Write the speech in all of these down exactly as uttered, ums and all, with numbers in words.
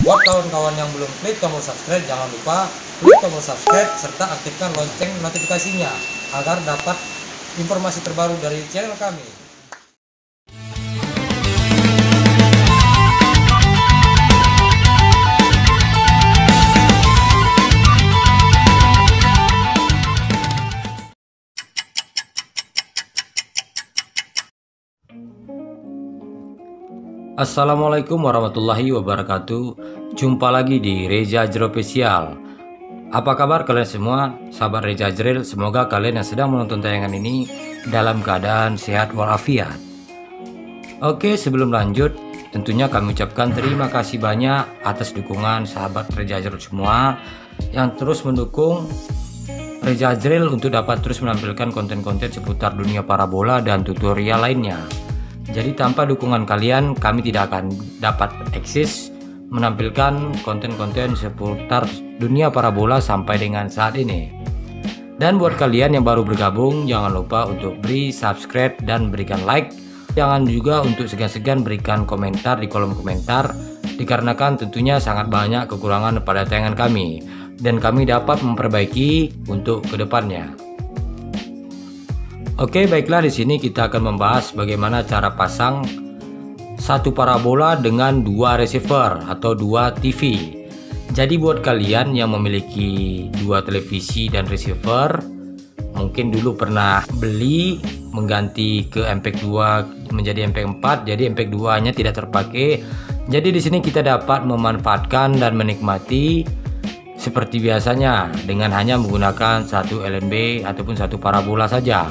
Buat kawan-kawan yang belum klik tombol subscribe, jangan lupa klik tombol subscribe serta aktifkan lonceng notifikasinya agar dapat informasi terbaru dari channel kami. Assalamualaikum warahmatullahi wabarakatuh. Jumpa lagi di Reza Ajril Official. Apa kabar kalian semua, sahabat Reza Ajril? Semoga kalian yang sedang menonton tayangan ini dalam keadaan sehat walafiat. Oke, sebelum lanjut, tentunya kami ucapkan terima kasih banyak atas dukungan sahabat Reza Ajril semua yang terus mendukung Reza Ajril untuk dapat terus menampilkan konten-konten seputar dunia parabola dan tutorial lainnya. Jadi tanpa dukungan kalian, kami tidak akan dapat eksis menampilkan konten-konten seputar dunia parabola sampai dengan saat ini. Dan buat kalian yang baru bergabung, jangan lupa untuk beri subscribe dan berikan like. Jangan juga untuk segan-segan berikan komentar di kolom komentar, dikarenakan tentunya sangat banyak kekurangan pada tayangan kami, dan kami dapat memperbaiki untuk kedepannya. Oke, baiklah, di sini kita akan membahas bagaimana cara pasang satu parabola dengan dua receiver atau dua T V. Jadi buat kalian yang memiliki dua televisi dan receiver, mungkin dulu pernah beli mengganti ke M P E G dua menjadi M P E G empat, jadi M P E G dua nya tidak terpakai. Jadi di sini kita dapat memanfaatkan dan menikmati seperti biasanya dengan hanya menggunakan satu L N B ataupun satu parabola saja.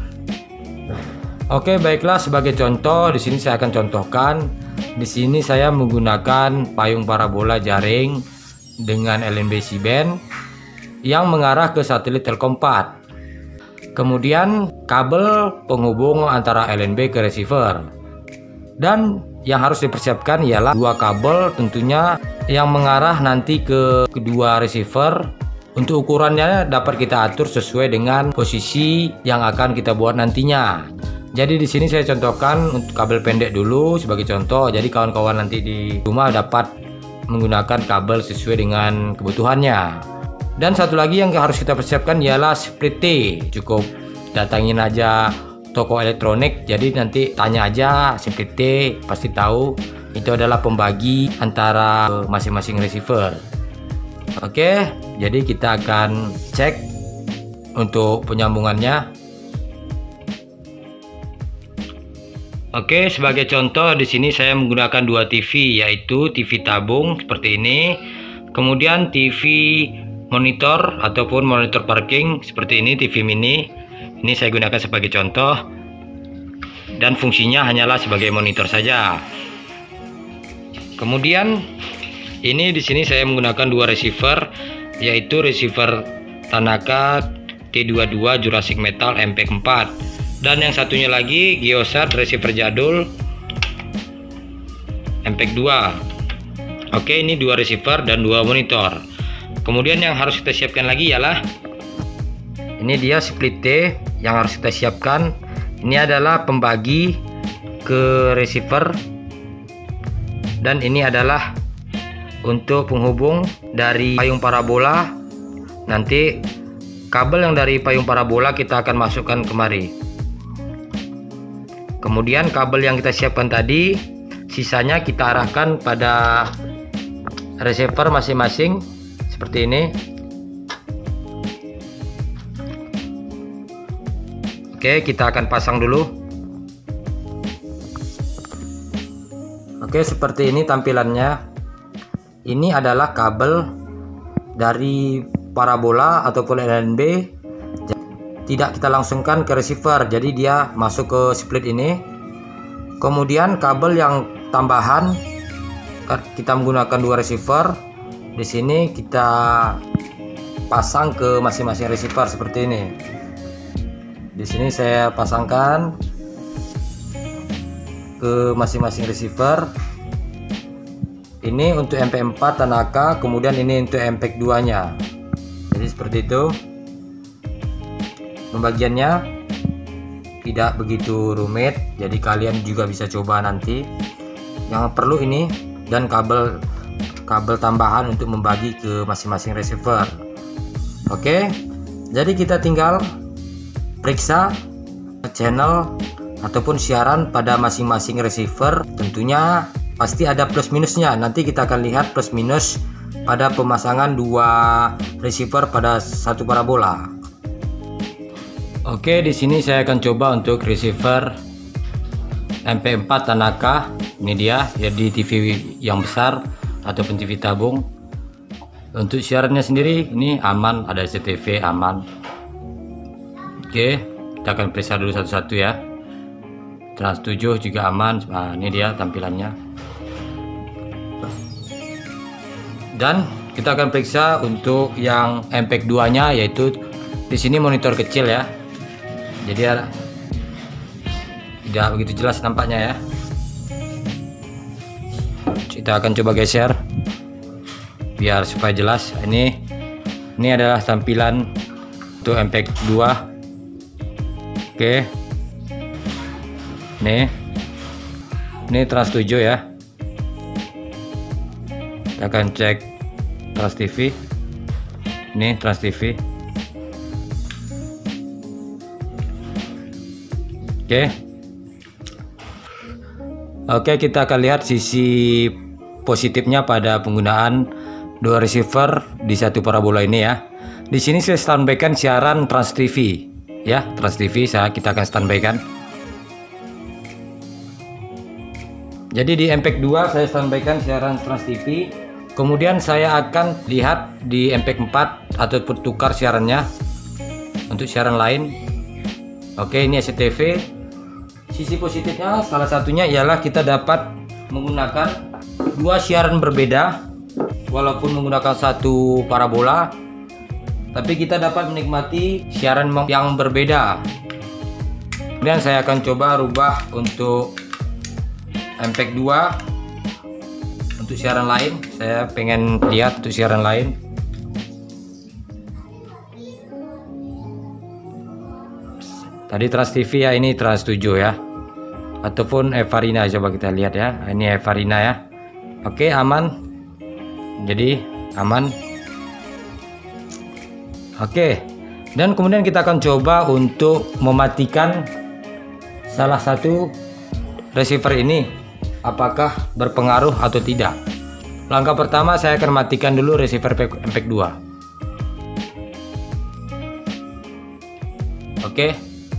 Oke, baiklah, sebagai contoh di sini saya akan contohkan. Di sini saya menggunakan payung parabola jaring dengan L N B C-band yang mengarah ke satelit Telkom empat. Kemudian kabel penghubung antara L N B ke receiver. Dan yang harus dipersiapkan ialah dua kabel tentunya yang mengarah nanti ke kedua receiver. Untuk ukurannya dapat kita atur sesuai dengan posisi yang akan kita buat nantinya. Jadi di sini saya contohkan untuk kabel pendek dulu sebagai contoh. Jadi kawan-kawan nanti di rumah dapat menggunakan kabel sesuai dengan kebutuhannya. Dan satu lagi yang harus kita persiapkan ialah split T. Cukup datangin aja toko elektronik. Jadi nanti tanya aja split T, pasti tahu itu adalah pembagi antara masing-masing receiver. Oke, jadi kita akan cek untuk penyambungannya. Oke, sebagai contoh di sini saya menggunakan dua T V, yaitu T V tabung seperti ini, kemudian T V monitor ataupun monitor parking seperti ini, T V mini. Ini saya gunakan sebagai contoh dan fungsinya hanyalah sebagai monitor saja. Kemudian ini di sini saya menggunakan dua receiver, yaitu receiver Tanaka T dua puluh dua Jurassic Metal M P E G empat. Dan yang satunya lagi Geosat receiver jadul M P E G dua. Oke, ini dua receiver dan dua monitor. Kemudian yang harus kita siapkan lagi ialah ini dia split T yang harus kita siapkan. Ini adalah pembagi ke receiver dan ini adalah untuk penghubung dari payung parabola. Nanti kabel yang dari payung parabola kita akan masukkan kemari. Kemudian kabel yang kita siapkan tadi, sisanya kita arahkan pada receiver masing-masing seperti ini. Oke, kita akan pasang dulu. Oke, seperti ini tampilannya. Ini adalah kabel dari parabola ataupun L N B. Tidak kita langsungkan ke receiver, jadi dia masuk ke split ini. Kemudian kabel yang tambahan kita menggunakan dua receiver. Di sini kita pasang ke masing-masing receiver seperti ini. Di sini saya pasangkan ke masing-masing receiver. Ini untuk M P E G empat Tanaka, kemudian ini untuk M P E G dua nya. Jadi seperti itu. Pembagiannya tidak begitu rumit, jadi kalian juga bisa coba nanti. Yang perlu ini dan kabel kabel tambahan untuk membagi ke masing-masing receiver. Oke, jadi kita tinggal periksa channel ataupun siaran pada masing-masing receiver. Tentunya pasti ada plus minusnya. Nanti kita akan lihat plus minus pada pemasangan dua receiver pada satu parabola. Oke, di sini saya akan coba untuk receiver M P empat Tanaka. Ini dia, ya, di T V yang besar ataupun T V tabung. Untuk siarannya sendiri ini aman, ada C C T V aman. Oke, kita akan periksa dulu satu-satu ya. Trans tujuh juga aman. Nah, ini dia tampilannya. Dan kita akan periksa untuk yang M P E G dua nya, yaitu di sini monitor kecil ya. Jadi ya, tidak begitu jelas nampaknya ya. Kita akan coba geser biar supaya jelas. Ini ini adalah tampilan untuk M P E G dua. Oke. Nih. Ini Trans tujuh ya. Kita akan cek Trans T V. Ini Trans T V. Oke. Oke, kita akan lihat sisi positifnya pada penggunaan dua receiver di satu parabola ini ya. Di sini saya standbykan siaran Trans T V ya, Trans T V saya kita akan standbykan. Jadi di M P E G dua saya standbykan siaran Trans T V. Kemudian saya akan lihat di M P E G empat atau tukar siarannya untuk siaran lain. Oke, ini C C T V. Sisi positifnya salah satunya ialah kita dapat menggunakan dua siaran berbeda walaupun menggunakan satu parabola, tapi kita dapat menikmati siaran yang berbeda. Kemudian saya akan coba rubah untuk M P E G dua untuk siaran lain. Saya pengen lihat untuk siaran lain. Tadi Trans T V ya, ini Trans tujuh ya, ataupun Evarina. Coba kita lihat ya, ini Evarina ya. Oke, aman, jadi aman. Oke, dan kemudian kita akan coba untuk mematikan salah satu receiver ini, apakah berpengaruh atau tidak. Langkah pertama saya akan matikan dulu receiver M P E G dua. Oke,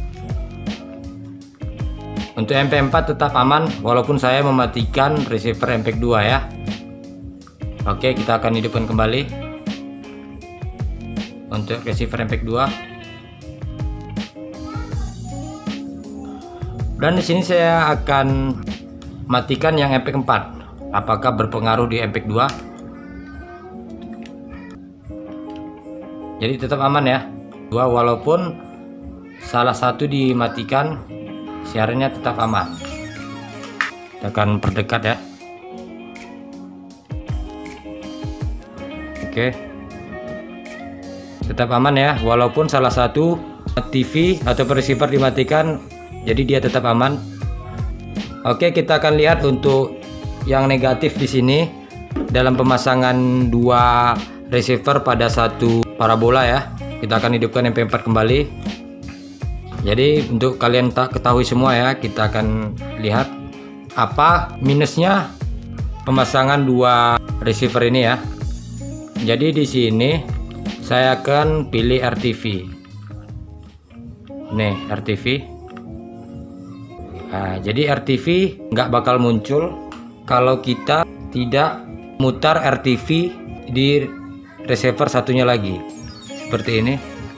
untuk M P empat tetap aman walaupun saya mematikan receiver M P E G dua ya. Oke, kita akan hidupkan kembali untuk receiver M P E G dua. Dan di sini saya akan matikan yang M P E G empat. Apakah berpengaruh di M P E G dua? Jadi tetap aman ya. Dua, walaupun salah satu dimatikan, siarannya tetap aman. Kita akan perdekat ya. Oke, tetap aman ya, walaupun salah satu T V atau receiver dimatikan, jadi dia tetap aman. Oke, kita akan lihat untuk yang negatif di sini dalam pemasangan dua receiver pada satu parabola ya. Kita akan hidupkan M P empat kembali. Jadi untuk kalian tak ketahui semua ya, kita akan lihat apa minusnya pemasangan dua receiver ini ya. Jadi di sini saya akan pilih R T V. Nih R T V. Nah, jadi R T V nggak bakal muncul kalau kita tidak mutar R T V di receiver satunya lagi. Seperti ini.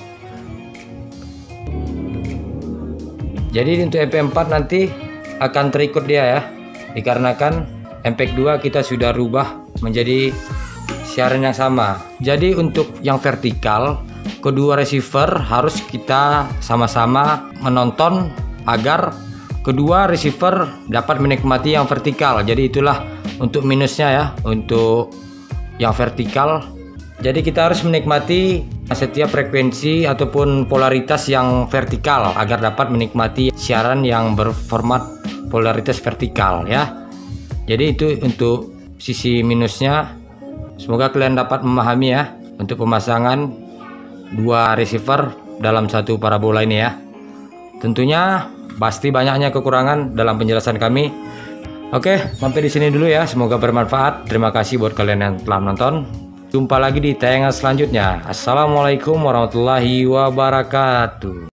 Jadi untuk M P empat nanti akan terikut dia ya, dikarenakan M P E G dua kita sudah rubah menjadi siaran yang sama. Jadi untuk yang vertikal, kedua receiver harus kita sama-sama menonton agar kedua receiver dapat menikmati yang vertikal. Jadi itulah untuk minusnya ya untuk yang vertikal. Jadi kita harus menikmati setiap frekuensi ataupun polaritas yang vertikal agar dapat menikmati siaran yang berformat polaritas vertikal ya. Jadi itu untuk sisi minusnya. Semoga kalian dapat memahami ya untuk pemasangan dua receiver dalam satu parabola ini ya. Tentunya pasti banyaknya kekurangan dalam penjelasan kami. Oke, sampai di sini dulu ya. Semoga bermanfaat. Terima kasih buat kalian yang telah menonton. Jumpa lagi di tayangan selanjutnya. Assalamualaikum warahmatullahi wabarakatuh.